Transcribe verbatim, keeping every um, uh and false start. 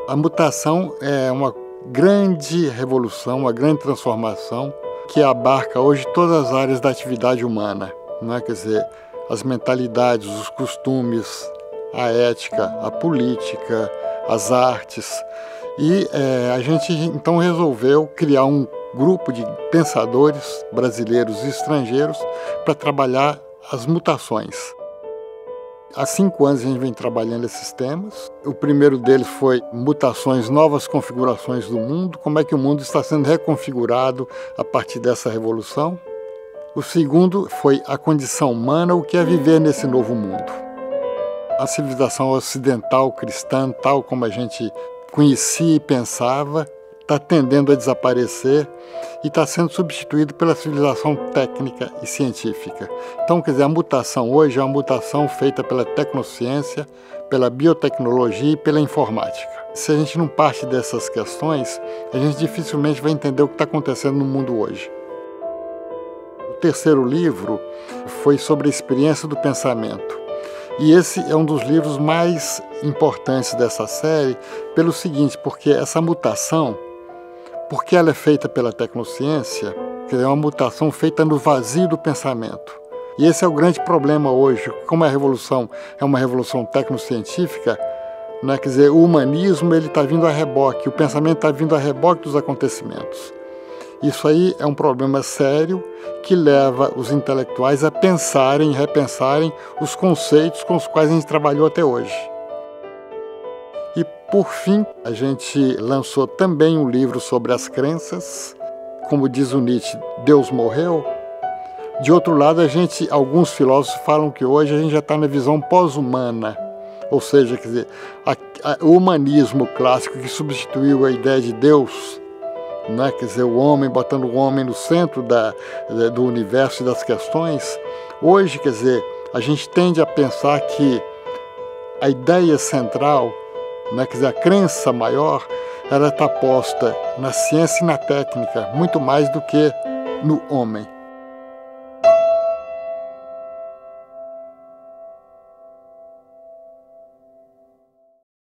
A mutação é uma grande revolução, uma grande transformação que abarca hoje todas as áreas da atividade humana, não é? Quer dizer, as mentalidades, os costumes, a ética, a política, as artes. E é, a gente então resolveu criar um grupo de pensadores brasileiros e estrangeiros para trabalhar as mutações. Há cinco anos a gente vem trabalhando esses temas. O primeiro deles foi mutações, novas configurações do mundo, como é que o mundo está sendo reconfigurado a partir dessa revolução. O segundo foi a condição humana, o que é viver nesse novo mundo. A civilização ocidental cristã, tal como a gente conhecia e pensava, está tendendo a desaparecer e está sendo substituído pela civilização técnica e científica. Então, quer dizer, a mutação hoje é uma mutação feita pela tecnociência, pela biotecnologia e pela informática. Se a gente não parte dessas questões, a gente dificilmente vai entender o que está acontecendo no mundo hoje. O terceiro livro foi sobre a experiência do pensamento. E esse é um dos livros mais importantes dessa série, pelo seguinte, porque essa mutação, porque ela é feita pela tecnociência, que é uma mutação feita no vazio do pensamento. E esse é o grande problema hoje, como a revolução é uma revolução tecnocientífica, né? Quer dizer, o humanismo está vindo a reboque, o pensamento está vindo a reboque dos acontecimentos. Isso aí é um problema sério que leva os intelectuais a pensarem, repensarem os conceitos com os quais a gente trabalhou até hoje. E, por fim, a gente lançou também um livro sobre as crenças. Como diz o Nietzsche, Deus morreu. De outro lado, a gente, alguns filósofos falam que hoje a gente já está na visão pós-humana. Ou seja, quer dizer, a, a, o humanismo clássico que substituiu a ideia de Deus, né? Quer dizer, o homem, botando o homem no centro da, do universo e das questões. Hoje, quer dizer, a gente tende a pensar que a ideia central, né, quer dizer, a crença maior, ela está posta na ciência e na técnica, muito mais do que no homem.